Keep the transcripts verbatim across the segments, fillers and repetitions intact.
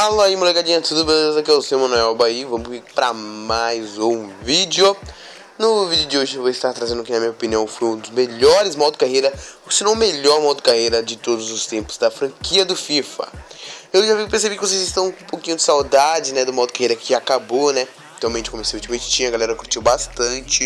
Fala aí, molecadinha, tudo beleza? Aqui é o seu Manuel Bahia. Vamos para mais um vídeo. No vídeo de hoje eu vou estar trazendo que, na minha opinião, foi um dos melhores modo carreira, ou se não o melhor modo carreira de todos os tempos da franquia do FIFA. Eu já percebi que vocês estão com um pouquinho de saudade, né, do modo carreira que acabou, né? Realmente comecei Ultimate Team, a galera curtiu bastante.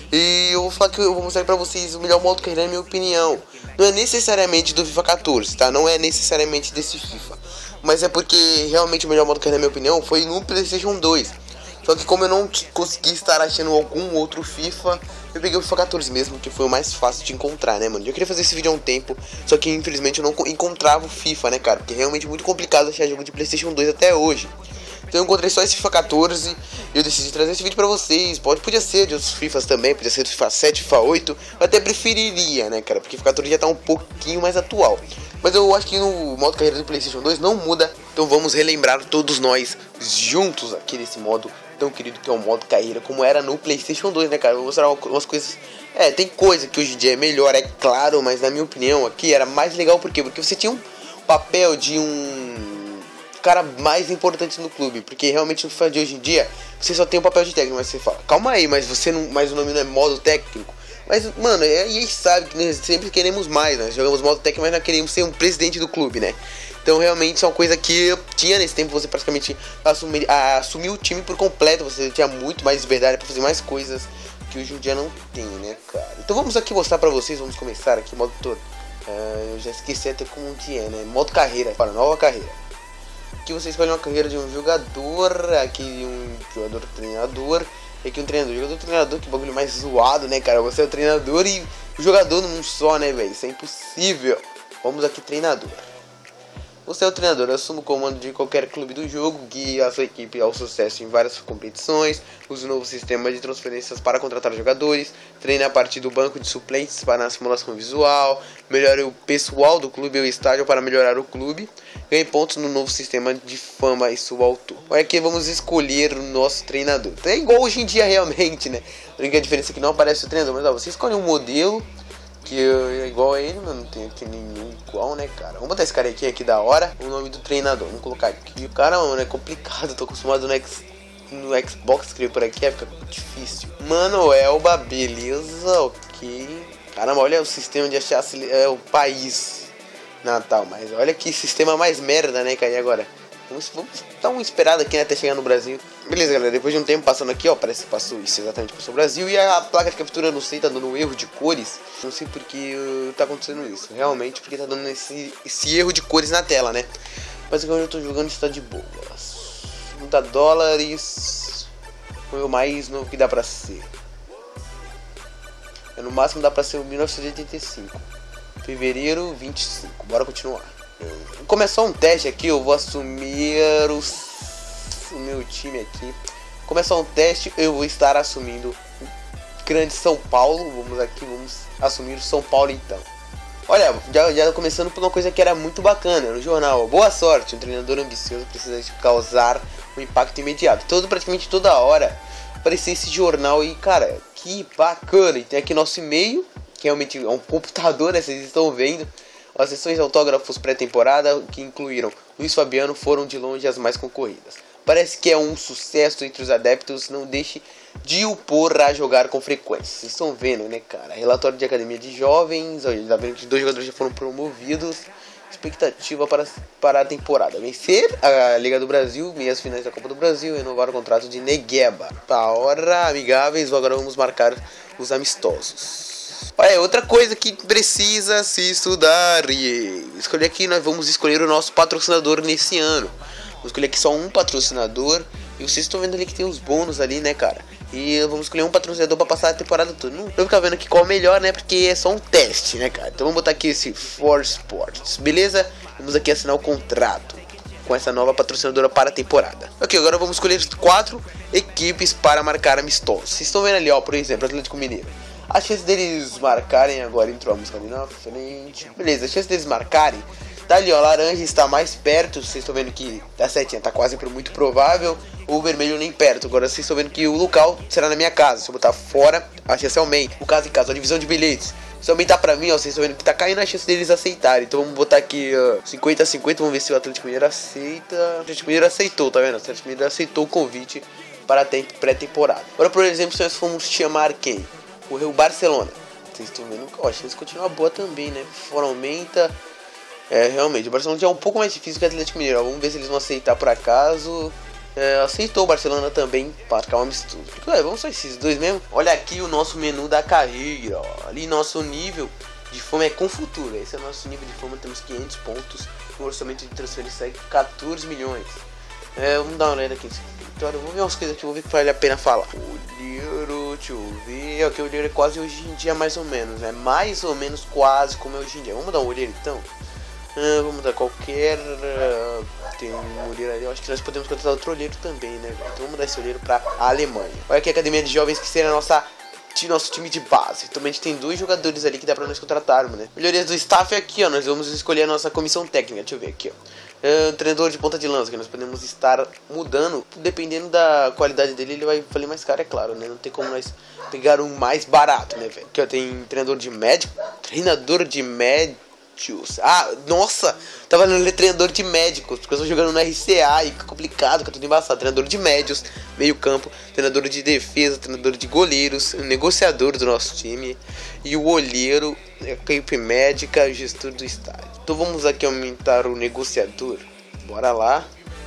E eu vou falar que eu vou mostrar pra vocês o melhor modo carreira, na minha opinião. Não é necessariamente do FIFA quatorze, tá? Não é necessariamente desse FIFA. Mas é porque realmente o melhor modo carreira, na minha opinião, foi no PlayStation dois. Só que como eu não consegui estar achando algum outro FIFA, eu peguei o FIFA quatorze mesmo, que foi o mais fácil de encontrar, né, mano? Eu queria fazer esse vídeo há um tempo, só que infelizmente eu não encontrava o FIFA, né, cara? Porque é realmente muito complicado achar jogo de PlayStation dois até hoje. Então eu encontrei só esse FIFA quatorze e eu decidi trazer esse vídeo pra vocês. Pode, podia ser de outros FIFAs também, podia ser do FIFA sete, FIFA oito. Eu até preferiria, né, cara, porque o FIFA quatorze já tá um pouquinho mais atual. Mas eu acho que no modo carreira do PlayStation dois não muda. Então vamos relembrar todos nós juntos aqui nesse modo tão querido que é o modo carreira, como era no PlayStation dois, né, cara? Eu vou mostrar umas coisas. É, tem coisa que hoje em dia é melhor, é claro, mas na minha opinião aqui era mais legal. Por quê? Porque você tinha um papel de um cara mais importante no clube, porque realmente no FIFA de hoje em dia você só tem o papel de técnico, mas você fala, calma aí, mas você não, mas o nome não é modo técnico. Mas, mano, e aí sabe que nós sempre queremos mais, né? Jogamos modo técnico, mas nós queremos ser um presidente do clube, né? Então realmente isso é uma coisa que tinha nesse tempo, você praticamente assumir, assumir o time por completo, você tinha muito mais liberdade para fazer mais coisas que hoje em dia não tem, né, cara? Então vamos aqui mostrar pra vocês, vamos começar aqui, modo todo. Uh, eu já esqueci até como que é, né? Modo carreira, para nova carreira. Aqui você escolhe uma carreira de um jogador, aqui um jogador treinador, e aqui um treinador. Jogador treinador, que bagulho mais zoado, né, cara? Você é o treinador e o jogador num só, né, velho? Isso é impossível. Vamos aqui, treinador. Você é o treinador, assume o comando de qualquer clube do jogo, guia a sua equipe ao sucesso em várias competições, usa o novo sistema de transferências para contratar jogadores, treina a partir do banco de suplentes para a simulação visual, melhora o pessoal do clube e o estádio para melhorar o clube, ganhe pontos no novo sistema de fama e suba ao topo. Olha aqui, vamos escolher o nosso treinador. Então é igual hoje em dia realmente, né? A única diferença é que não aparece o treinador, mas ó, você escolhe um modelo que é igual a ele, mas não tem aqui nenhum igual, né, cara? Vamos botar esse cara aqui, aqui da hora, o nome do treinador. Vamos colocar aqui. O cara, mano, é complicado. Eu tô acostumado no, X, no Xbox, escrever por aqui, fica difícil. Manuelba, beleza, ok. Caramba, olha o sistema de achar é, o país natal. Mas olha que sistema mais merda, né, cara? E agora? Vamos, vamos dar uma esperada aqui, né, até chegar no Brasil. Beleza, galera, depois de um tempo passando aqui, ó, parece que passou isso, exatamente, passou o Brasil. E a placa de captura, não sei, tá dando um erro de cores. Não sei porque uh, tá acontecendo isso, realmente, porque tá dando esse, esse erro de cores na tela, né. Mas agora eu tô jogando, está de boa. trinta dólares foi o mais novo que dá pra ser. É, no máximo dá pra ser o mil novecentos e oitenta e cinco. Fevereiro vinte e cinco, bora continuar. Começou um teste aqui, eu vou assumir o, o meu time aqui. Começar um teste, eu vou estar assumindo o grande São Paulo. Vamos aqui, vamos assumir o São Paulo então. Olha, já, já começando por uma coisa que era muito bacana no jornal. Boa sorte, um treinador ambicioso precisa de causar um impacto imediato. Todo, praticamente toda hora aparecia esse jornal e, cara, que bacana. E tem aqui nosso e-mail, que realmente é um computador, né, vocês estão vendo. As sessões de autógrafos pré-temporada, que incluíram Luiz Fabiano, foram de longe as mais concorridas. Parece que é um sucesso entre os adeptos, não deixe de o pôr a jogar com frequência. Vocês estão vendo, né, cara? Relatório de academia de jovens, olha, tá vendo que dois jogadores já foram promovidos. Expectativa para, para a temporada: vencer a Liga do Brasil, meias finais da Copa do Brasil, renovar o contrato de Negueba. Tá, hora, amigáveis, agora vamos marcar os amistosos. Olha, outra coisa que precisa se estudar. E escolher aqui, nós vamos escolher o nosso patrocinador nesse ano. Vamos escolher aqui só um patrocinador. E vocês estão vendo ali que tem os bônus ali, né, cara? E vamos escolher um patrocinador para passar a temporada toda. Não vou ficar vendo aqui qual é o melhor, né? Porque é só um teste, né, cara? Então vamos botar aqui esse four Sports, beleza? Vamos aqui assinar o contrato com essa nova patrocinadora para a temporada. Ok, agora vamos escolher quatro equipes para marcar amistosos. Vocês estão vendo ali, ó, por exemplo, Atlético Mineiro. A chance deles marcarem, agora entrou a música ali na frente. Beleza, a chance deles marcarem tá ali, ó, laranja está mais perto. Vocês estão vendo que a setinha tá quase por muito provável. O vermelho nem perto. Agora vocês estão vendo que o local será na minha casa. Se eu botar fora, a chance aumenta. O caso em caso, a divisão de bilhetes. Se aumentar pra mim, ó, vocês estão vendo que tá caindo a chance deles aceitarem. Então vamos botar aqui ó, cinquenta a cinquenta, vamos ver se o Atlético Mineiro aceita. O Atlético Mineiro aceitou, tá vendo? O Atlético Mineiro aceitou o convite para a pré-temporada. Agora, por exemplo, se nós formos chamar quem? O Barcelona. Vocês estão vendo que a chance continua boa também, né? Fora aumenta. É, realmente, o Barcelona já é um pouco mais difícil que o Atlético Mineiro. Vamos ver se eles vão aceitar por acaso. É, aceitou o Barcelona também para marcar um amistoso. Ué, vamos só esses dois mesmo. Olha aqui o nosso menu da carreira, ó. Ali nosso nível de fama é com futuro. Esse é o nosso nível de fama, temos quinhentos pontos. O orçamento de transferência segue quatorze milhões. É, vamos dar uma olhada aqui. Vamos ver umas coisas aqui, vou ver que vale a pena falar. Olheiro, deixa eu ver. Aqui o olheiro é quase hoje em dia, mais ou menos. É mais ou menos quase como é hoje em dia. Vamos dar um olheiro então. Ah, vamos dar qualquer. Uh, tem um olheiro ali. Eu acho que nós podemos contratar outro olheiro também, né? Então vamos dar esse olheiro pra Alemanha. Olha aqui a academia de jovens que será a nossa. Nosso time de base. Também a gente tem dois jogadores ali que dá pra nós contratarmos, né? Melhorias do staff aqui, ó. Nós vamos escolher a nossa comissão técnica. Deixa eu ver aqui, ó. É, treinador de ponta de lança, que nós podemos estar mudando. Dependendo da qualidade dele, ele vai valer mais caro, é claro, né? Não tem como nós pegar um mais barato, né, velho? Aqui, ó, tem treinador de médico. Treinador de médico. Ah, nossa, tava no treinador de médicos, porque eu tô jogando no R C A e fica complicado, fica tudo embaçado. Treinador de médios, meio campo, treinador de defesa, treinador de goleiros, o negociador do nosso time e o olheiro, a equipe médica, gestor do estádio. Então vamos aqui aumentar o negociador, bora lá.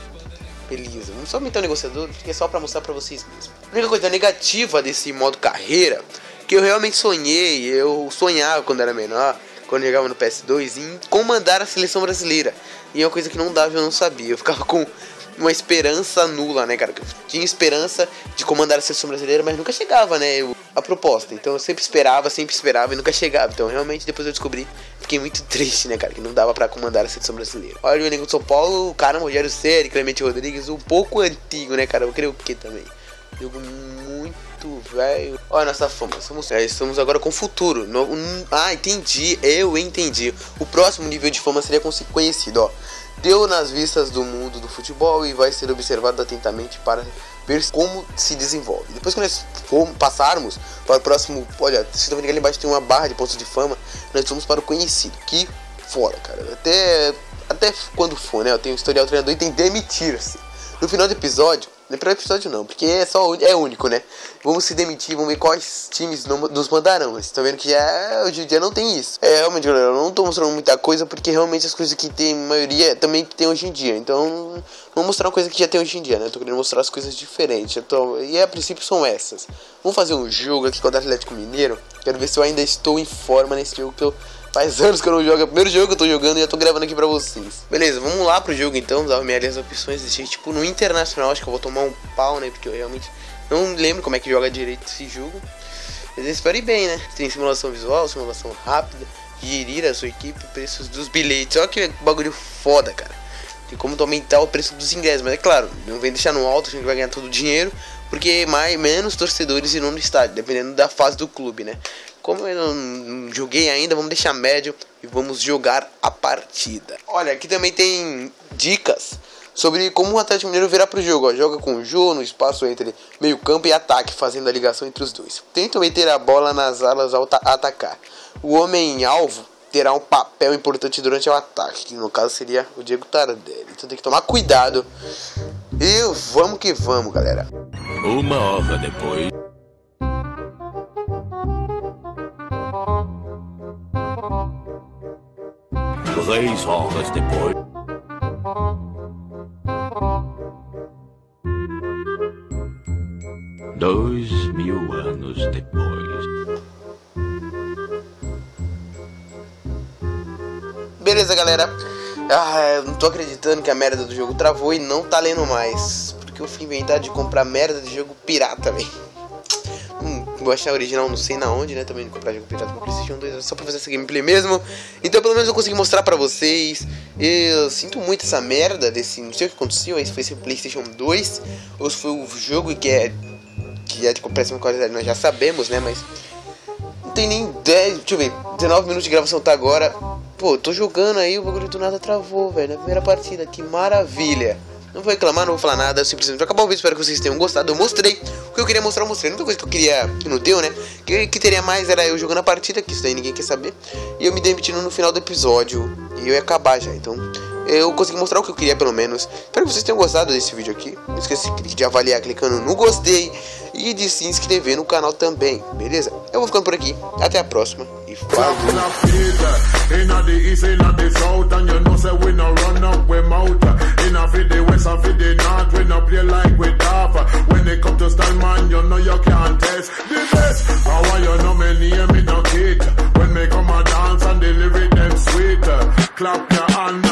Beleza, vamos só aumentar o negociador, porque é só pra mostrar pra vocês mesmo. A única coisa negativa desse modo carreira, que eu realmente sonhei, eu sonhava quando era menor, quando eu jogava no P S dois, em comandar a seleção brasileira. E é uma coisa que não dava, eu não sabia. Eu ficava com uma esperança nula, né, cara? Eu tinha esperança de comandar a seleção brasileira, mas nunca chegava, né, eu, a proposta. Então eu sempre esperava, sempre esperava e nunca chegava. Então realmente depois eu descobri, fiquei muito triste, né, cara, que não dava pra comandar a seleção brasileira. Olha o elenco de São Paulo, o cara, Rogério Ceni, Clemente Rodrigues, um pouco antigo, né, cara? Eu creio que também. Jogo muito velho. Olha a nossa fama. Somos, é, estamos agora com o futuro. No, um, ah, entendi. Eu entendi. O próximo nível de fama seria conhecido, ó. Deu nas vistas do mundo do futebol e vai ser observado atentamente para ver como se desenvolve. Depois que nós formos, passarmos para o próximo. Olha, vocês estão vendo que ali embaixo tem uma barra de pontos de fama. Nós vamos para o conhecido. Que fora, cara. Até, até quando for, né? Eu tenho um historial treinador e tem demitir-se. No final do episódio. No primeiro episódio não, porque é só é único, né? Vamos se demitir, vamos ver quais times não, nos mandarão. Vocês estão vendo que já, hoje em dia não tem isso. É, realmente, galera, eu não tô mostrando muita coisa, porque realmente as coisas que tem, a maioria também que tem hoje em dia. Então, vou mostrar uma coisa que já tem hoje em dia, né? Eu tô querendo mostrar as coisas diferentes. Tô, e a princípio são essas. Vamos fazer um jogo aqui contra o Atlético Mineiro. Quero ver se eu ainda estou em forma nesse jogo, que eu... Faz anos que eu não jogo, é o primeiro jogo que eu tô jogando e eu tô gravando aqui pra vocês. Beleza, vamos lá pro jogo então, vamos arrumar ali as opções. Deixei tipo no internacional, acho que eu vou tomar um pau, né? Porque eu realmente não lembro como é que joga direito esse jogo. Mas eu espero ir bem, né? Tem simulação visual, simulação rápida, gerir a sua equipe, preços dos bilhetes. Olha que bagulho foda, cara. Tem como aumentar o preço dos ingressos, mas é claro, não vem deixar no alto, a gente vai ganhar todo o dinheiro, porque mais, menos torcedores irão no estádio, dependendo da fase do clube, né? Como eu não joguei ainda, vamos deixar médio e vamos jogar a partida. Olha, aqui também tem dicas sobre como o Atlético Mineiro virá pro jogo. Ó, joga com o Jô no espaço entre meio campo e ataque, fazendo a ligação entre os dois. Tenta meter a bola nas alas ao atacar. O homem-alvo terá um papel importante durante o ataque, que no caso seria o Diego Tardelli. Então tem que tomar cuidado. E vamos que vamos, galera. Uma hora depois... Três horas depois. Dois mil anos depois. Beleza, galera. Ah, eu não tô acreditando que a merda do jogo travou e não tá lendo mais. Porque eu fui inventar de comprar merda de jogo pirata, velho. Hum, vou achar original não sei na onde, né? Também de comprar jogo pirata pro PlayStation dois, só pra fazer essa gameplay mesmo. Então pelo menos eu consegui mostrar pra vocês. Eu sinto muito essa merda desse... Não sei o que aconteceu, se foi esse PlayStation dois ou se foi o jogo que é... Que é de péssima qualidade, nós já sabemos, né? Mas... Não tem nem dez... Deixa eu ver, dezenove minutos de gravação tá agora. Pô, tô jogando aí, o bagulho do nada travou, velho. Na primeira partida, que maravilha. Não vou reclamar, não vou falar nada, simplesmente acabou o vídeo, espero que vocês tenham gostado. Eu mostrei o que eu queria mostrar, eu mostrei. A única coisa que eu queria, que não deu, né, que, que teria mais era eu jogando a partida, que isso daí ninguém quer saber. E eu me demitindo no final do episódio, e eu ia acabar já, então eu consegui mostrar o que eu queria pelo menos. Espero que vocês tenham gostado desse vídeo aqui. Não esqueça de avaliar clicando no gostei e de se inscrever no canal também, beleza? Eu vou ficando por aqui, até a próxima e falou! Clap your hands.